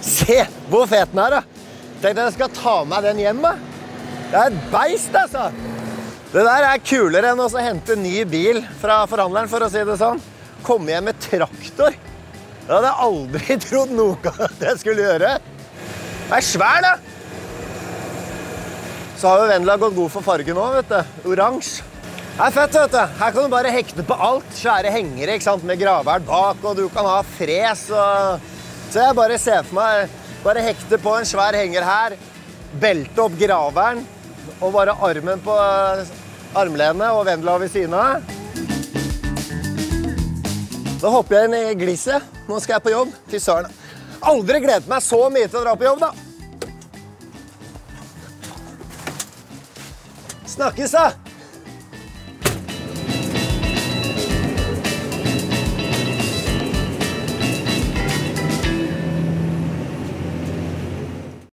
Se hvor fet den da. Tenk at jeg skal ta med den hjem, da. Det et beist, altså. Det der kulere enn å hente ny bil fra forhandleren, for å si det sånn. Komme hjem med traktor. Det hadde jeg aldri trodd noen gang at jeg skulle gjøre. Det svær, da. Så har jo Vendela gått god for fargen nå, vet du. Oransje. Det fett, vet du. Her kan du bare hekte på alt. Svære hengere, ikke sant? Med gravverd bak, og du kan ha fres. Så jeg bare ser for meg, bare hekte på en svær henger her, belte opp gravvern, og bare armen på armlenet og Vendela ved siden av. Da hopper jeg inn i glisset. Nå skal jeg på jobb. Fy søren. Aldri gledet meg så mye til å dra på jobb, da. Snakkes, da!